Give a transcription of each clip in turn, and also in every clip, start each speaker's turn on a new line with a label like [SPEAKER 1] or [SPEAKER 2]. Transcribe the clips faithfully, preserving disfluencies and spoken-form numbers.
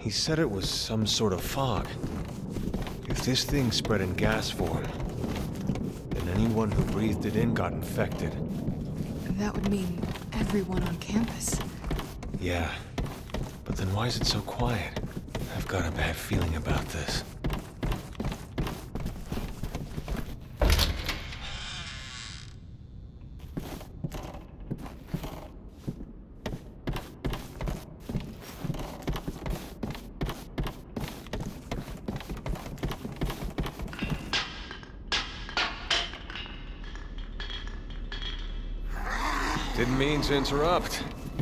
[SPEAKER 1] He said it was some sort of fog. If this thing spread in gas form, then anyone who breathed it in got infected.
[SPEAKER 2] That would mean everyone on campus.
[SPEAKER 1] Yeah. But then why is it so quiet? I've got a bad feeling about this. Didn't mean to interrupt.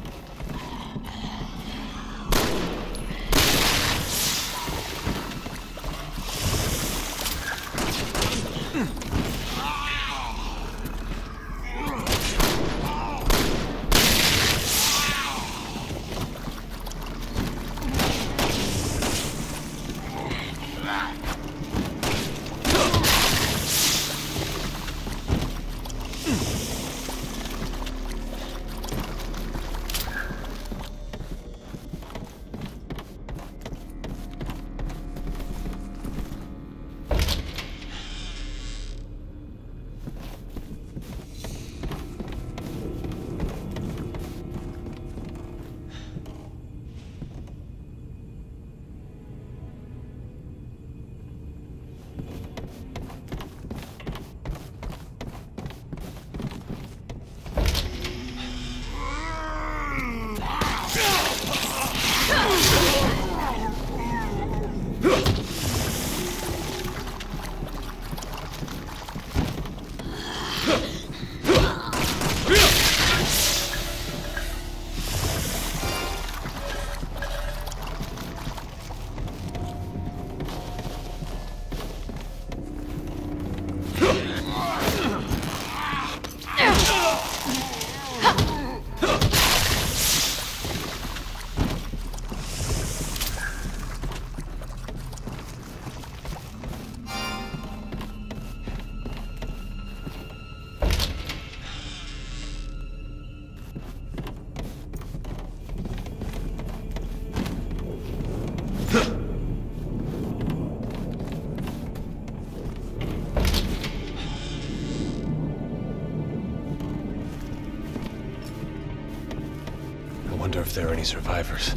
[SPEAKER 1] I wonder if there are any survivors.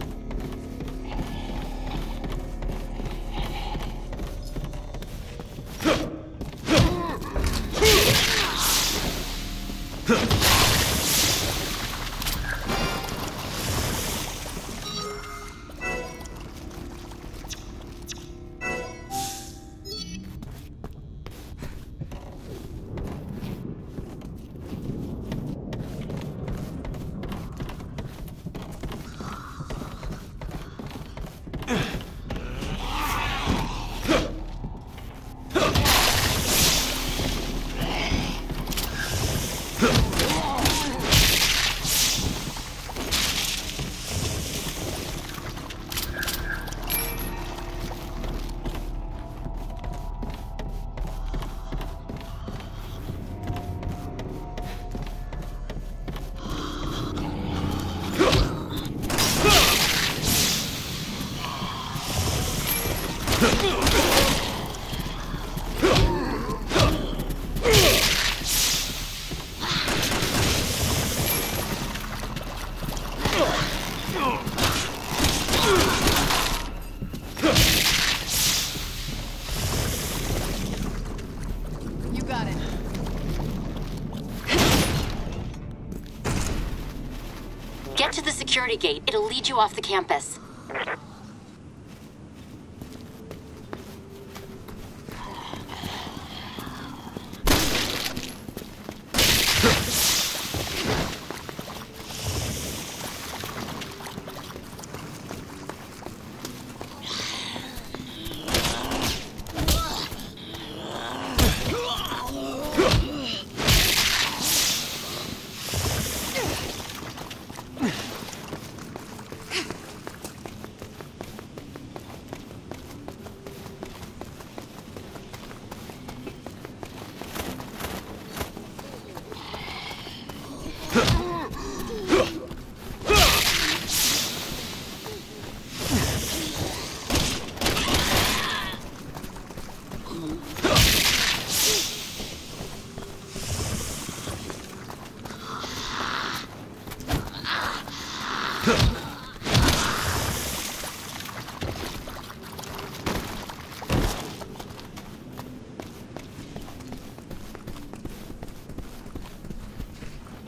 [SPEAKER 3] Get to the security gate. It'll lead you off the campus.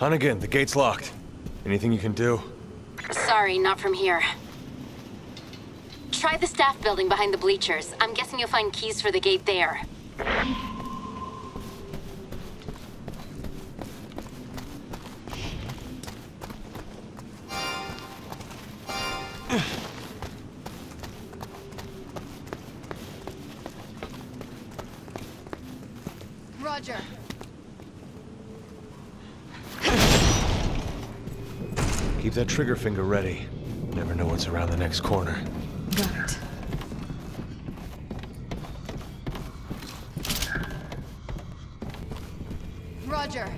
[SPEAKER 1] Hunnigan, the gate's locked. Anything you can do?
[SPEAKER 3] Sorry, not from here. Try the staff building behind the bleachers. I'm guessing you'll find keys for the gate there.
[SPEAKER 2] Roger.
[SPEAKER 1] Keep that trigger finger ready. Never know what's around the next corner.
[SPEAKER 2] Got it. Roger.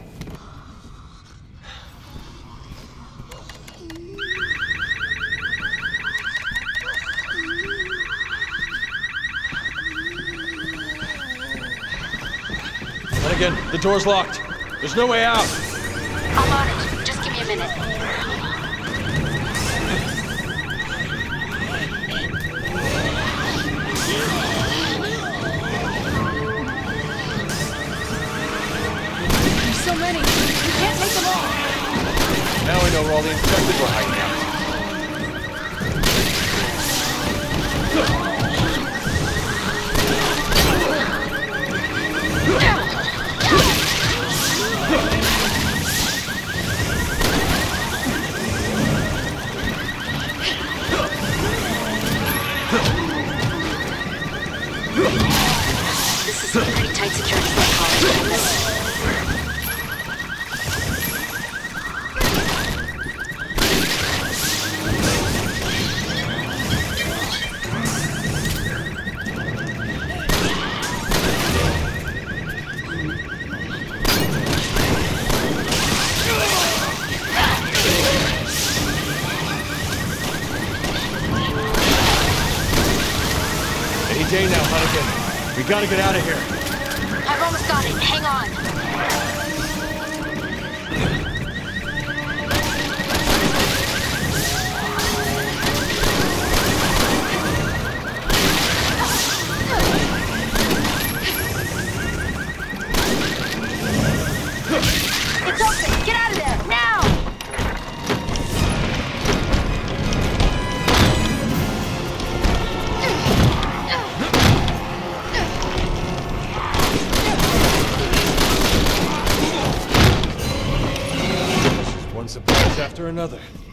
[SPEAKER 1] Again, the door's locked. There's no way out.
[SPEAKER 3] I'm on it. Just give me a minute.
[SPEAKER 2] There's so many. We can't take them all.
[SPEAKER 1] Now we know where all the infected were hiding out.
[SPEAKER 3] This is a pretty tight security for a college campus.
[SPEAKER 1] Any day now, Hunnigan. We gotta get out of here.
[SPEAKER 3] I've almost got it. Hang on. It's open. Get out of there now.
[SPEAKER 1] One surprise after another.